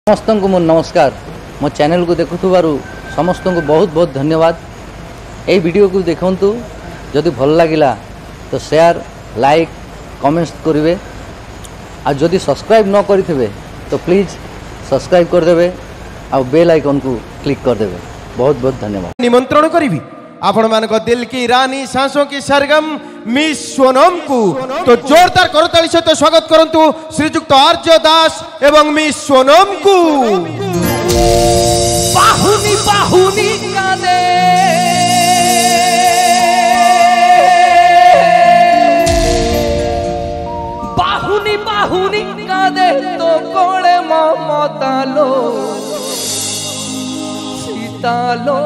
समस्त को मो नमस्कार। मो चैनल को देखुथुबारु समस्त को बहुत बहुत धन्यवाद। ये वीडियो को देखंतु जदि भल लागिला तो शेयर लाइक कमेंट्स करेंगे और जदि सब्सक्राइब न करेंगे तो प्लीज सब्सक्राइब करदे और बेल आइकन को क्लिक करदे। बहुत बहुत धन्यवाद। निमंत्रण करी आपण मान को दिल की रानी सांसों की सरगम मिस सोनम को तो जोरदार करताली सहित स्वागत करंतु श्रीजुक्त आर्य दास एवं मिस सोनम को। बाहुनी बाहुनी कादे बाहुनी बाहुनी कादे तो कोले ममतालो सीतालो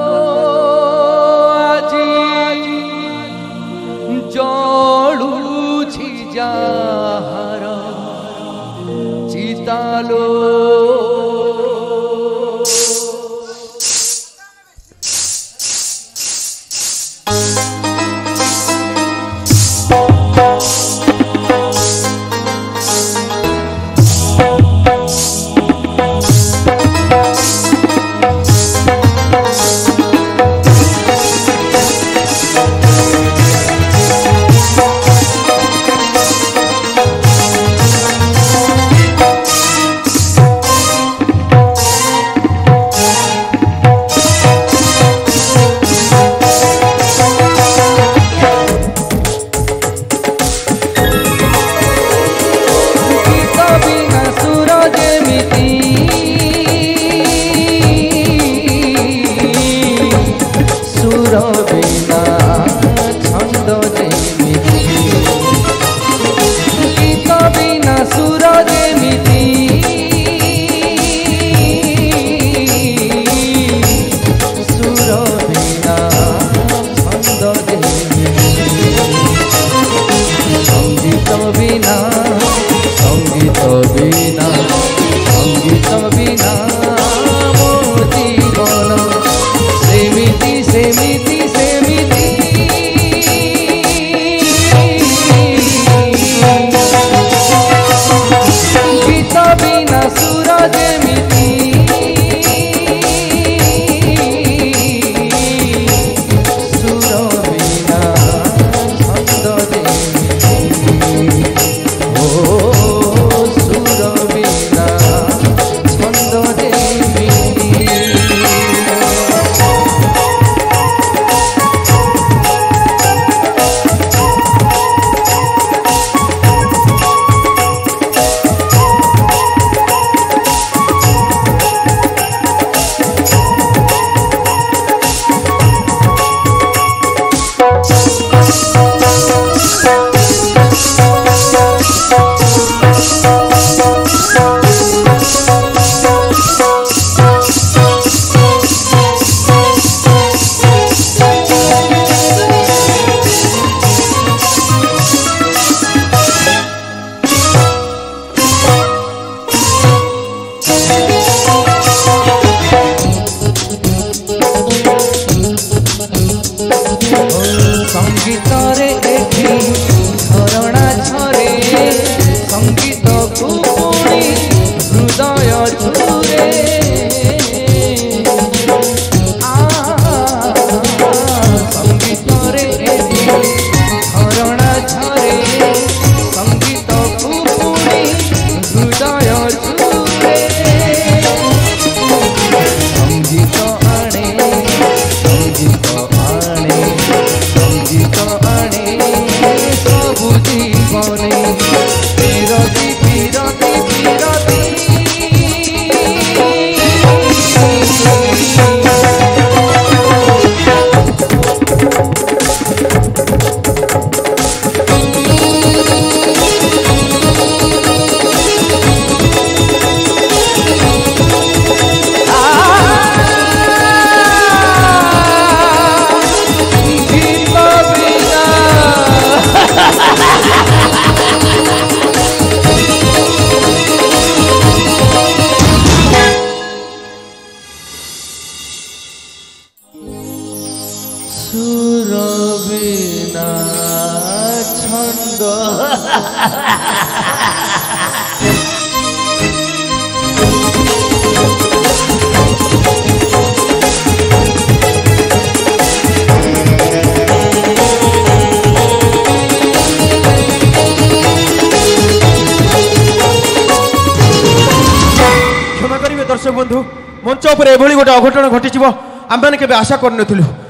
जलुछि जाहर चितालो सुरबिना छंद दर्शक बंधु मंच उपर एभली गोटे अघटन घटी आम मैंने केवे आशा कर